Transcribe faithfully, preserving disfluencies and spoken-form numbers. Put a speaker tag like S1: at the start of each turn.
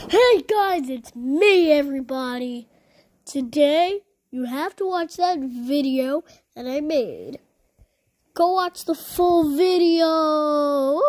S1: Hey guys, it's me, everybody. Today, you have to watch that video that I made. Go watch the full video.